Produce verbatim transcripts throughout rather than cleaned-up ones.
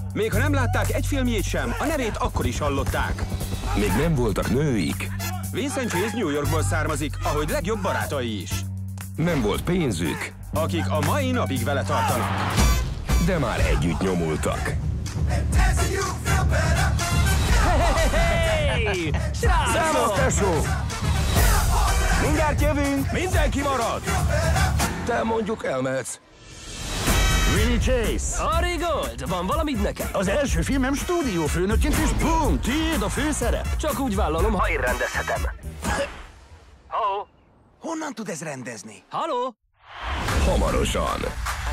Még ha nem látták egy filmjét sem, a nevét akkor is hallották. Még nem voltak nőik. Vincent Chase New Yorkból származik, ahogy legjobb barátai is. Nem volt pénzük. Akik a mai napig vele tartanak. De már együtt nyomultak. Hey! Számos tesó! Mindjárt jövünk! Mindenki marad! Te mondjuk elmehetsz. Vinny Chase. Ari Gold, van valamit nekem? Az első filmem stúdiófőnökként, és bum, tiéd a főszerep. Csak úgy vállalom, ha én rendezhetem. Halló? Honnan tud ez rendezni? Halló? Hamarosan.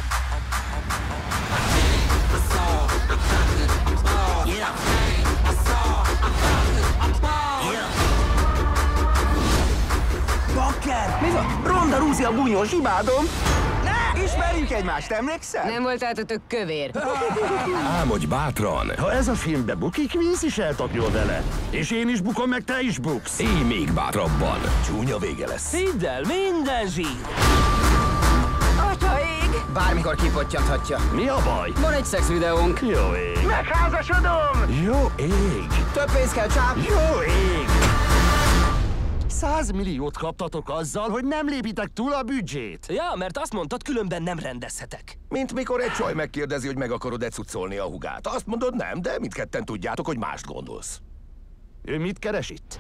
Bakker! Mi van? Ronda Rousey a bunyós, imádom! Ne! Ismerjük egymást, emlékszel? Nem voltátok kövér. Álmodj bátran. Ha ez a filmbe bukik, Vince is eltapjol vele. És én is bukom, meg te is buksz. Élj még bátrabban. Csúnya vége lesz. Hidd el, minden zsír! Atya ég! Bármikor kipottyanhatja. Mi a baj? Van egy szexvideónk. Jó ég. Megházasodom! Jó ég. Több pénz kell, csáp! Jó ég. Százmilliót kaptatok azzal, hogy nem lépitek túl a büdzsét. Ja, mert azt mondtad, különben nem rendezhetek. Mint mikor egy csaj megkérdezi, hogy meg akarod-e cuccolni a hugát. Azt mondod nem, de mindketten tudjátok, hogy mást gondolsz. Ő mit keres itt?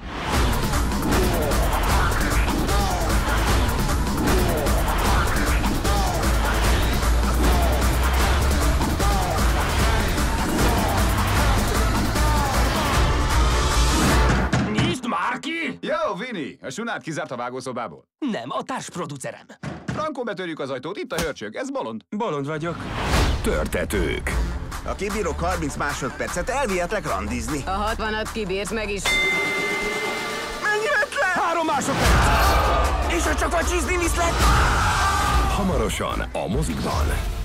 Nyisd már ki! Jó, Vinny! A Sunát kizárt a vágószobából. Nem, a társproducerem. Frankó, betörjük az ajtót, itt a hörcsög, ez bolond. Bolond vagyok. Törtetők. Ha kibírok harminc másodpercet, elvihetlek randizni. A hatvanat kibírsz meg is. Mennyi lett le? Három másodperc! És ha csak a csizdi viszlek? Hamarosan a mozikban.